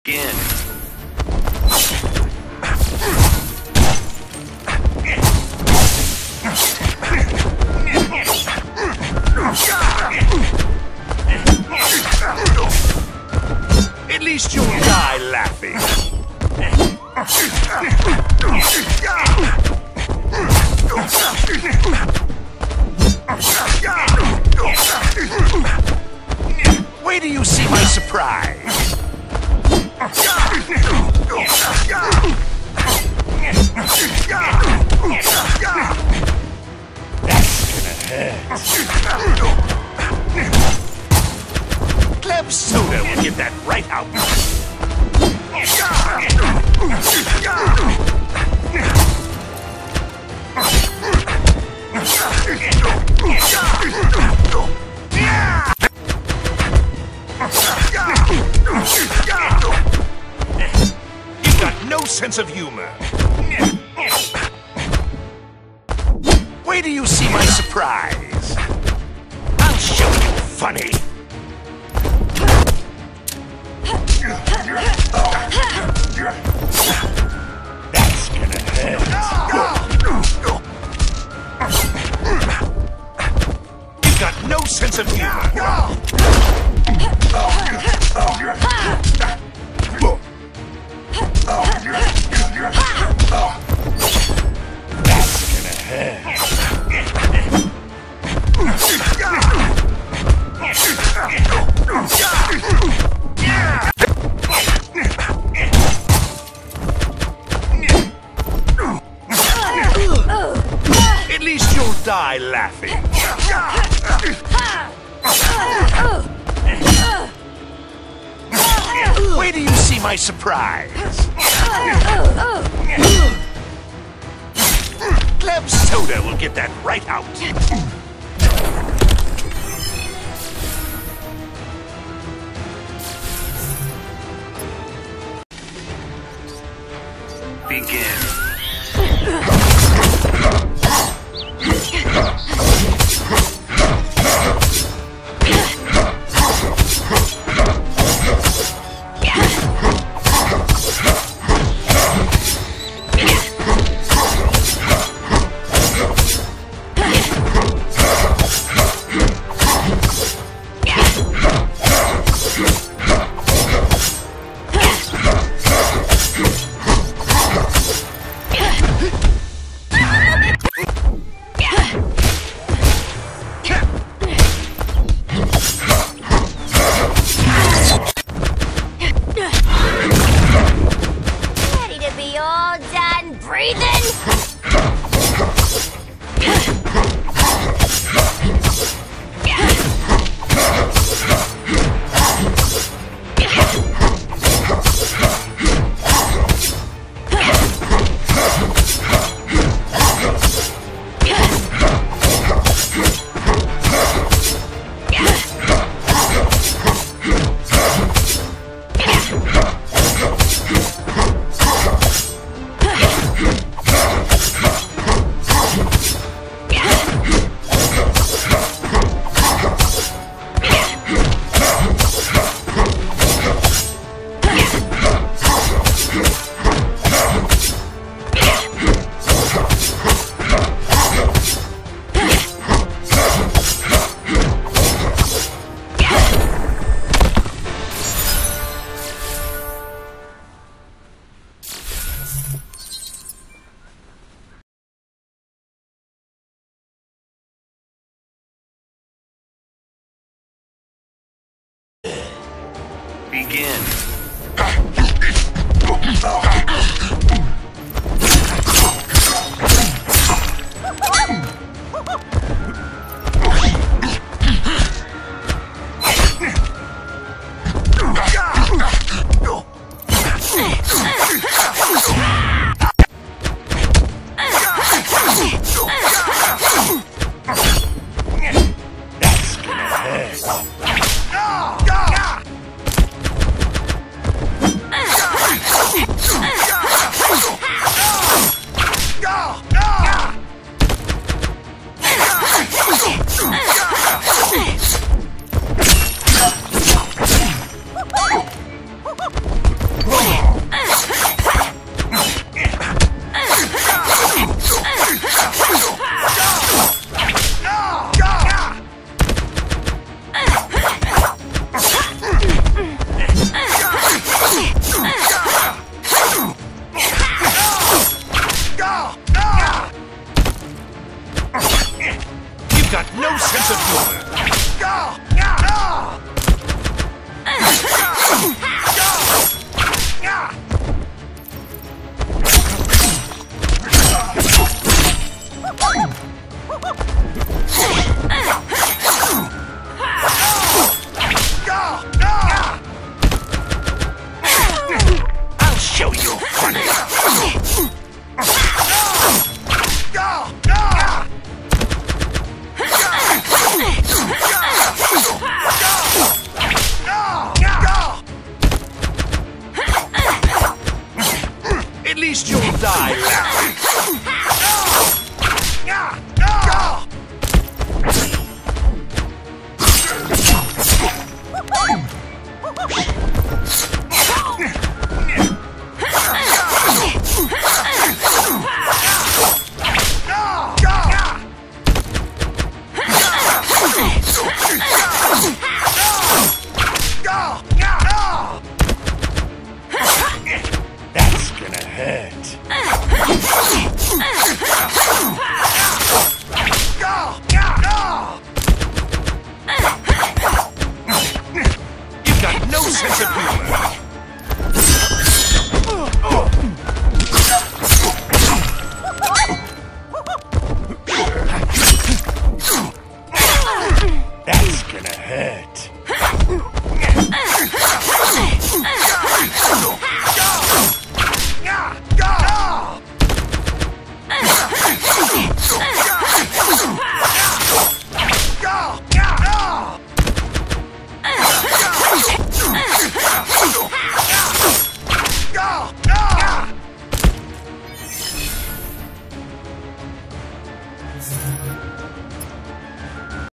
Begin. At least you'll die laughing. Wait till you see my surprise. That's gonna hurt. Club Soda will get that right out. You've got no sense of humor. Wait till you see my surprise. I'll show you funny. That's gonna hurt. You've got no sense of humor. That's gonna hurt. At least you'll die laughing. Wait till you see my surprise. Club Soda will get that right out. Begin. All done breathing? Begin. That's gonna hurt. You've got no sense of humor. I'll show you funny. At least you'll die now.